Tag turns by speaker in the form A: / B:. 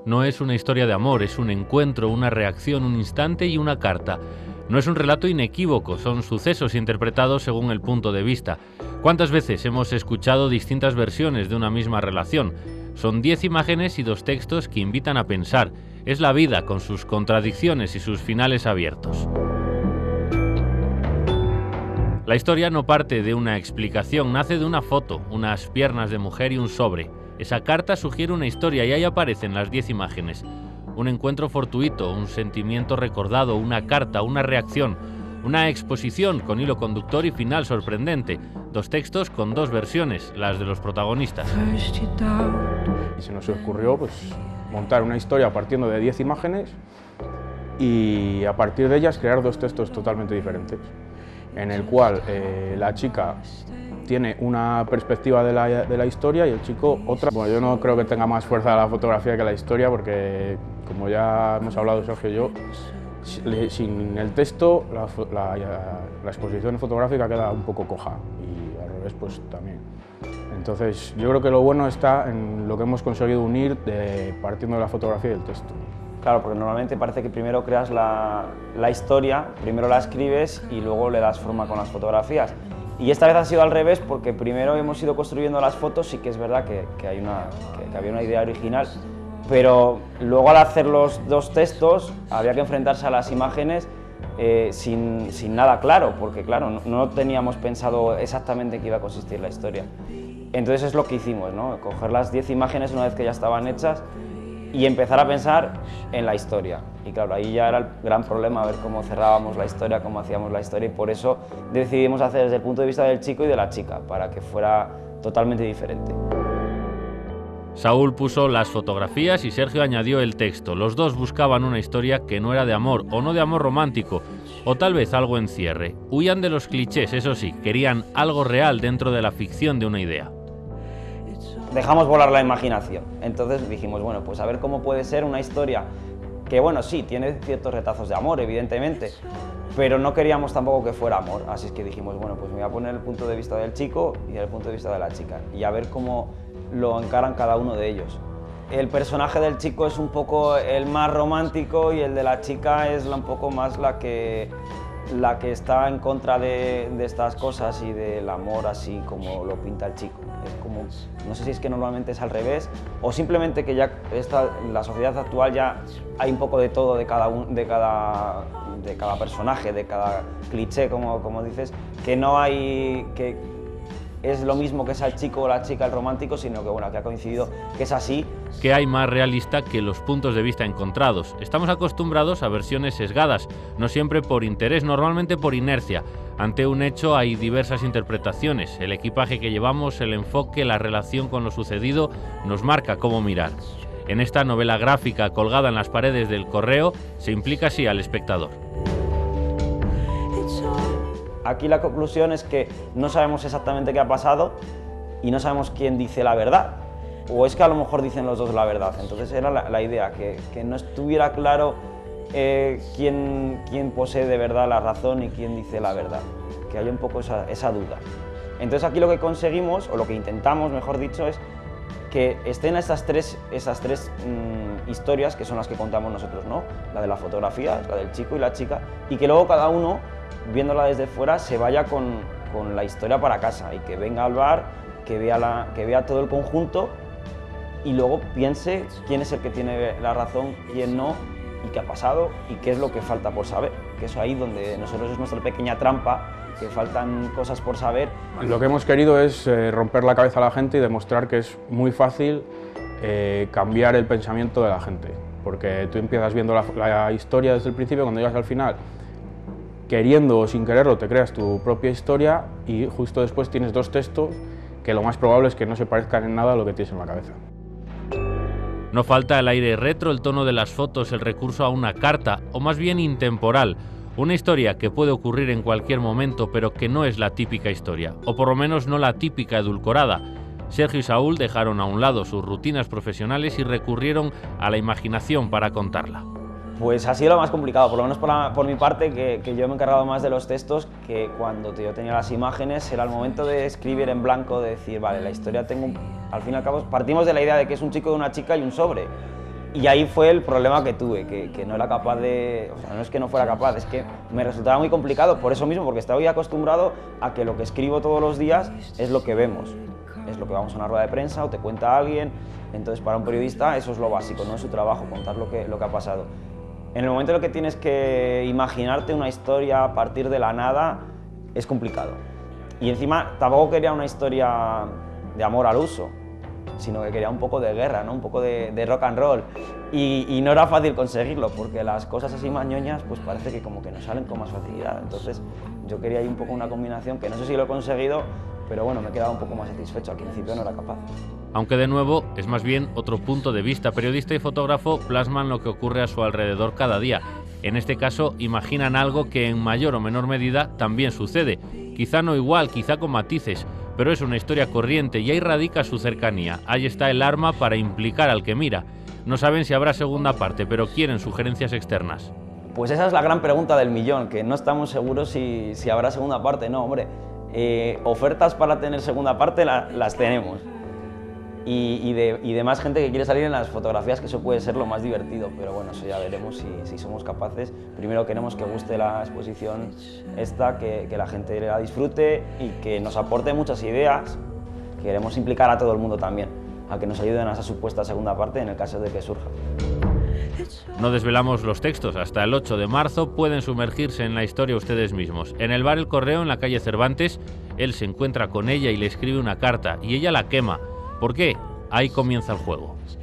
A: No es una historia de amor, es un encuentro, una reacción, un instante y una carta. No es un relato inequívoco, son sucesos interpretados según el punto de vista. ¿Cuántas veces hemos escuchado distintas versiones de una misma relación? Son 10 imágenes y 2 textos que invitan a pensar. Es la vida con sus contradicciones y sus finales abiertos. La historia no parte de una explicación, nace de una foto, unas piernas de mujer y un sobre. Esa carta sugiere una historia y ahí aparecen las 10 imágenes. Un encuentro fortuito, un sentimiento recordado, una carta, una reacción, una exposición con hilo conductor y final sorprendente. 2 textos con 2 versiones, las de los protagonistas.
B: Y se nos ocurrió montar una historia partiendo de 10 imágenes y a partir de ellas crear 2 textos totalmente diferentes, en el cual la chica tiene una perspectiva de la historia y el chico otra. Bueno, yo no creo que tenga más fuerza la fotografía que la historia porque, como ya hemos hablado Sergio y yo, sin el texto la exposición fotográfica queda un poco coja y al revés pues también. Entonces yo creo que lo bueno está en lo que hemos conseguido unir partiendo de la fotografía y del texto.
C: Claro, porque normalmente parece que primero creas la historia, primero la escribes y luego le das forma con las fotografías. Y esta vez ha sido al revés porque primero hemos ido construyendo las fotos, sí que es verdad que había una idea original, pero luego al hacer los 2 textos había que enfrentarse a las imágenes sin nada claro, porque claro, no teníamos pensado exactamente en qué iba a consistir la historia. Entonces es lo que hicimos, ¿no? Coger las 10 imágenes una vez que ya estaban hechas y empezar a pensar en la historia. Y claro, ahí ya era el gran problema, ver cómo cerrábamos la historia, cómo hacíamos la historia, y por eso decidimos hacer desde el punto de vista del chico y de la chica, para que fuera totalmente diferente.
A: Saúl puso las fotografías y Sergio añadió el texto. Los dos buscaban una historia que no era de amor, o no de amor romántico, o tal vez algo en cierre. Huían de los clichés, eso sí, querían algo real dentro de la ficción de una idea.
C: Dejamos volar la imaginación, entonces dijimos, bueno, pues a ver cómo puede ser una historia que, bueno, sí, tiene ciertos retazos de amor, evidentemente, pero no queríamos tampoco que fuera amor, así es que dijimos, bueno, pues me voy a poner el punto de vista del chico y el punto de vista de la chica, y a ver cómo lo encaran cada uno de ellos. El personaje del chico es un poco el más romántico y el de la chica es un poco más la que está en contra de estas cosas y del amor así como lo pinta el chico. Es como, no sé si es que normalmente es al revés o simplemente que ya la sociedad actual ya hay un poco de todo de cada personaje, de cada cliché, como dices, que no hay que es lo mismo que sea el chico o la chica el romántico, sino que bueno, que ha coincidido que es así.
A: ¿Qué hay más realista que los puntos de vista encontrados? Estamos acostumbrados a versiones sesgadas, no siempre por interés, normalmente por inercia. Ante un hecho hay diversas interpretaciones. El equipaje que llevamos, el enfoque, la relación con lo sucedido nos marca cómo mirar. En esta novela gráfica colgada en las paredes del Correo se implica así al espectador.
C: Aquí la conclusión es que no sabemos exactamente qué ha pasado y no sabemos quién dice la verdad. O es que a lo mejor dicen los dos la verdad. Entonces era la idea, que no estuviera claro quién posee de verdad la razón y quién dice la verdad. Que haya un poco esa duda. Entonces aquí lo que conseguimos, o lo que intentamos, mejor dicho, es que estén esas tres historias que son las que contamos nosotros, ¿no? La de la fotografía, la del chico y la chica, y que luego cada uno, viéndola desde fuera, se vaya con la historia para casa y que venga al bar, que vea todo el conjunto y luego piense quién es el que tiene la razón, quién no, y qué ha pasado y qué es lo que falta por saber. Que eso ahí donde nosotros es nuestra pequeña trampa, que faltan cosas por saber.
B: Lo que hemos querido es romper la cabeza a la gente y demostrar que es muy fácil cambiar el pensamiento de la gente, porque tú empiezas viendo la historia desde el principio, cuando llegas al final, queriendo o sin quererlo, te creas tu propia historia y justo después tienes 2 textos que lo más probable es que no se parezcan en nada a lo que tienes en la cabeza.
A: No falta el aire retro, el tono de las fotos, el recurso a una carta, o más bien intemporal. Una historia que puede ocurrir en cualquier momento, pero que no es la típica historia, o por lo menos no la típica edulcorada. Sergio y Saúl dejaron a un lado sus rutinas profesionales y recurrieron a la imaginación para contarla.
C: Pues ha sido lo más complicado, por lo menos por mi parte, que yo me he encargado más de los textos, que cuando yo tenía las imágenes era el momento de escribir en blanco, de decir, vale, la historia al fin y al cabo partimos de la idea de que es un chico y una chica y un sobre, Y ahí fue el problema que tuve, que no era capaz de... O sea, no es que no fuera capaz, es que me resultaba muy complicado por eso mismo, porque estaba ya acostumbrado a que lo que escribo todos los días es lo que vemos. Es lo que vamos a una rueda de prensa o te cuenta alguien. Entonces, para un periodista eso es lo básico, no es su trabajo, contar lo que ha pasado. En el momento en el que tienes que imaginarte una historia a partir de la nada, es complicado. Y encima tampoco quería una historia de amor al uso, sino que quería un poco de guerra, ¿no? Un poco de rock and roll. Y no era fácil conseguirlo, porque las cosas así más ñoñas, pues parece que como que nos salen con más facilidad. Entonces yo quería ahí un poco una combinación que no sé si lo he conseguido, pero bueno, me he quedado un poco más satisfecho. Al principio no era capaz.
A: Aunque de nuevo es más bien otro punto de vista. Periodista y fotógrafo plasman lo que ocurre a su alrededor cada día. En este caso imaginan algo que en mayor o menor medida también sucede. Quizá no igual, quizá con matices, pero es una historia corriente y ahí radica su cercanía. Ahí está el arma para implicar al que mira. No saben si habrá segunda parte, pero quieren sugerencias externas.
C: Pues esa es la gran pregunta del millón, que no estamos seguros si habrá segunda parte. No, hombre, ofertas para tener segunda parte las tenemos. Y de más gente que quiere salir en las fotografías, que eso puede ser lo más divertido, pero bueno, eso ya veremos si somos capaces. Primero queremos que guste la exposición esta, que la gente la disfrute y que nos aporte muchas ideas. Queremos implicar a todo el mundo también, a que nos ayuden a esa supuesta segunda parte en el caso de que surja.
A: No desvelamos los textos, hasta el 8 de marzo pueden sumergirse en la historia ustedes mismos. En el bar El Correo, en la calle Cervantes, él se encuentra con ella y le escribe una carta, y ella la quema. ¿Por qué? Ahí comienza el juego.